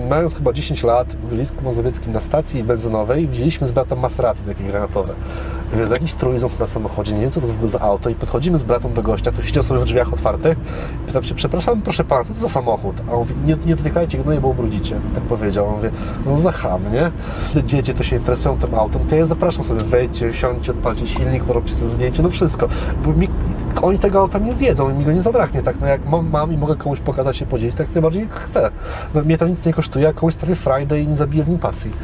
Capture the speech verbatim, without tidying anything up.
mając chyba dziesięć lat w Grodzisku Mazowieckim na stacji benzynowej widzieliśmy z bratem Maserati, takie granatowe. Więc jakiś trójząb na samochodzie, nie wiem co to w ogóle za auto i podchodzimy z bratem do gościa, który siedział sobie w drzwiach otwartych i pytam się, przepraszam, proszę pana, co to za samochód? A on mówi, nie, nie dotykajcie go, no i bo ubrudzicie. I tak powiedział. On mówi, no za ham, nie? Te dzieci to się interesują tym autem, to ja zapraszam sobie, wejdźcie, wsiądźcie, odpalcie silnik, porobcie sobie zdjęcie, no wszystko. Bo mi, oni tego auta nie zjedzą i mi go nie zabraknie, tak? No jak mam, mam i mogę komuś pokazać się podzielić, tak najbardziej chcę. No mnie to nic nie kosztuje, a komuś sprawi frajdę i nie zabije w nim pasji.